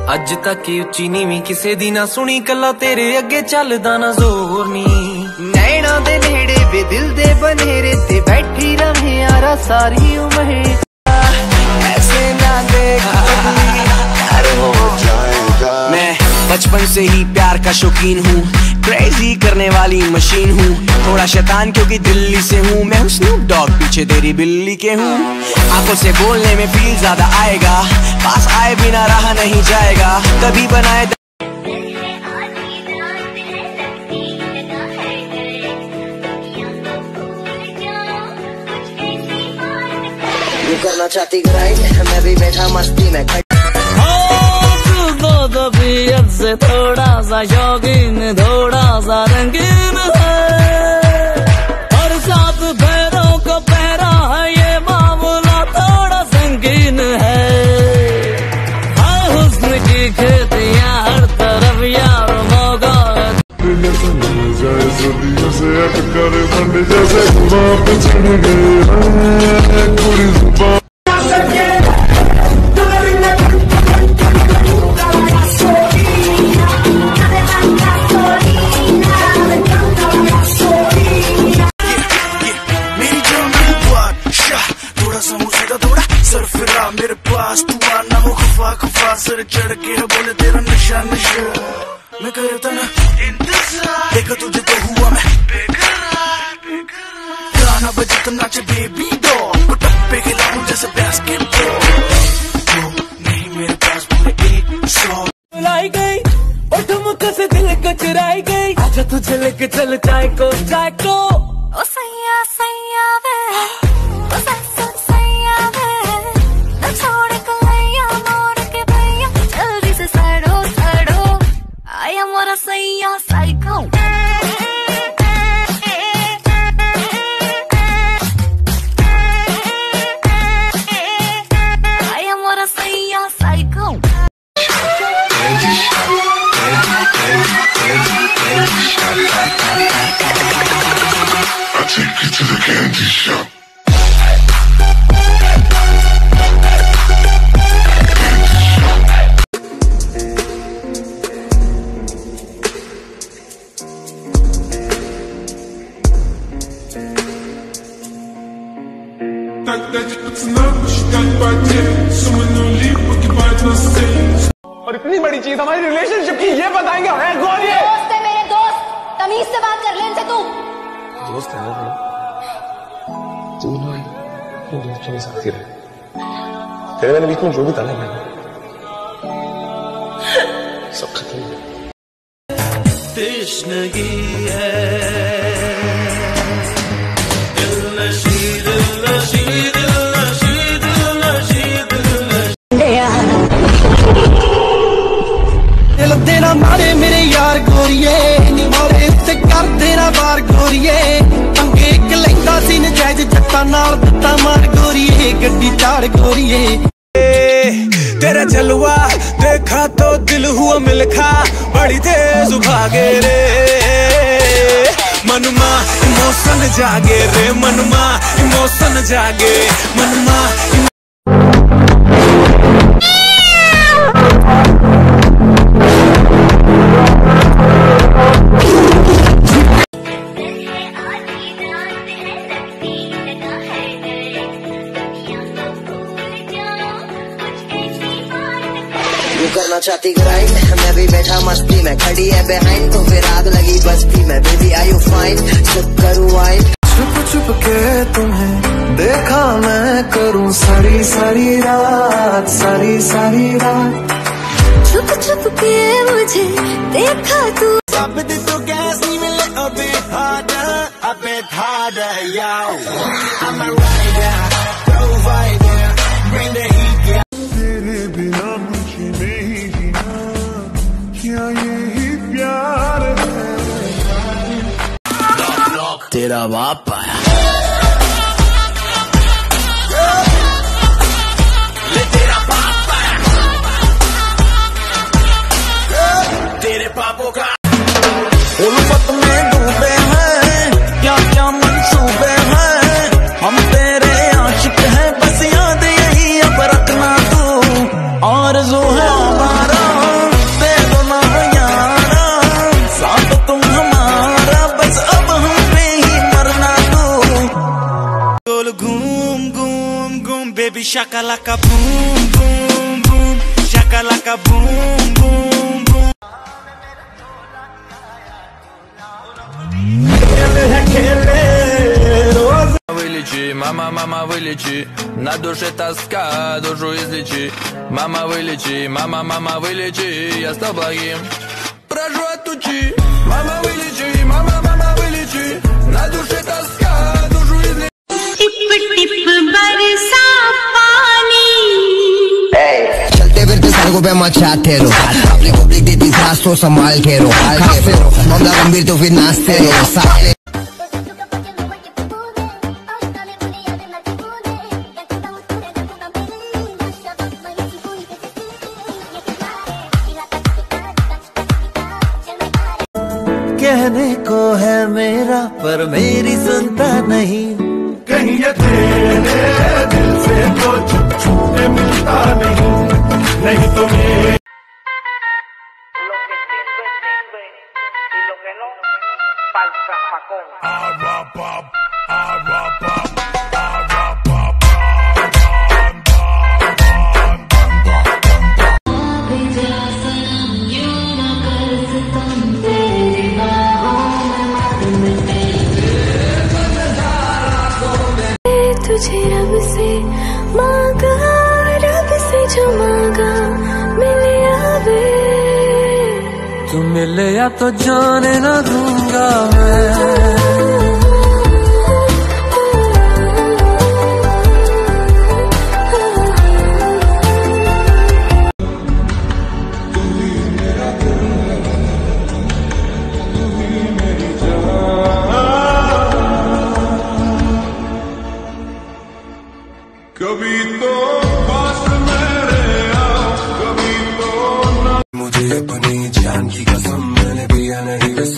अज तक उच्ची नीवी किसे दी ना सुनी, कला तेरे अगे चलदा ना जोर नी। नैना दे नेड़े वे दिल दे बनेरे ते बैठी रहे यारा सारी उम्र, ऐसे ना देख मैं बचपन से ही प्यार का शौकीन हूँ, क्रेजी करने वाली मशीन हूँ। थोड़ा शैतान क्योंकि दिल्ली से हूँ, मैं हूँ स्नूप डॉग पीछे तेरी बिल्ली के हूँ। आंखों से बोलने में फील ज्यादा आएगा, पास आए बिना रहा नहीं जाएगा। कभी बनाए यू करना चाहती ग्राइंड, मैं भी बैठा मस्ती में तबीयत से थोड़ा सा शौकीन, थोड़ा सा रंगीन है, और साथ पैरों को पहरा है, ये मामला थोड़ा संगीन है। हर हुस्न की खेतियां हर तरफ यार मौका मेरे पास तू आना वो खफा खफा सर चढ़ के है बोले तेरा नशा नशा, मैं करता ना इंतजार, देखा तुझे तो हुआ मैं बेकरार, गाना बजे तो नाचे बेबी डॉल, टप्पे खिलाऊं जैसे बास्केटबॉल, तो नहीं मेरे पास पूरे 100 लाई गई और ठुमका से दिल को चुराई गई, आजा तुझे लेके चल चाय को ओ सैया सैया वे ओ सैया वे, न छोड़ कलैया मोड़ के भैया, जल्दी से सड़ो सड़ो, आया मोरा सैया साइको। आया मोरा सैया psycho. Take you to the candy shop. Тогда пацанам посчитать потери, суммы нули погибают на сцене. और इतनी बड़ी चीज हमारी रिलेशनशिप की ये बताएंगे है कौन ये? दोस्त है मेरे दोस्त, तमीज से बात कर ले इनसे तू। दोस्त है ना तू ना अपने दोस्तों के साथ ही रहे, तेरे मेरे बीच में जो भी था ना सब खत्म हो गया। तृष्णगी है दिल नशी दिल नशी दिल नशी दिल नशी दिल दिल देना मारे मेरे यार गोरिए, नी मारे ते कर देना बार गोरिए, पंगे एक लैंदा सी नजायज जट्टा नाल दिता मार गोरिए, गड्डी चाड़ गोरिए। तेरा जलवा देखा तो दिल हुआ मिलखा, बड़ी तेज भागे रे मनमा, इमोशन जागे रे मनमा, इमोशन जागे मनमा। यू करना चाहती ग्राइंड, मैं भी बैठा मस्ती में, खड़ी है बिहाइंड तो फिर आग लगी बस्ती में, बेबी आर यू फाइन, चुप करूँ वाइन, छुप छुप के तुम्हें देखा मैं करूँ सारी सारी रात, सारी सारी रात, छुप छुप के मुझे देखा तू। अब तो गैस नहीं मिले a bit harder, yo. I'm a rider, provider, bring the heat, yeah. तेरे बिना मुझे नहीं जीना, क्या यही प्यार है? तेरा बाप आया, तेरा बाप आया, तेरे पापों का उल्फत में डूबे हैं, क्या क्या मंसूबे हैं, हम तेरे आशिक हैं, बस याद यही अब रखना तू, आरज़ू है हमारा। shakalaka boom boom boom, shakalaka boom boom boom. Вылечи, мама, мама, вылечи, на душе тоска, душу излечи. Мама, вылечи, мама, мама, вылечи, я стал благим, прошу отучи. Мама, вылечи, мама, мама, вылечи, на душе тоска, душу излечи. टिप बरसा पानी, चलते फिरते सड़कों पे मचाते रहो, पब्लिक देती सांस तो संभाल के रो, मामला गंभीर तो फिर नाचते रहो। कहने को है मेरा पर मेरी सुनता नहीं, कहीं ये तेरे दिल से तो छुप छुप के मिलता नहीं, नहीं तो मेरे तुझे रब से मांगा, रब से जो मांगा मिले आवे, तू मिले या तो जाने ना दूंगा मैं। कभी तो पास मेरे आओ, कभी तो ना। मुझे अपनी जान की कसम मैंने पिया नहीं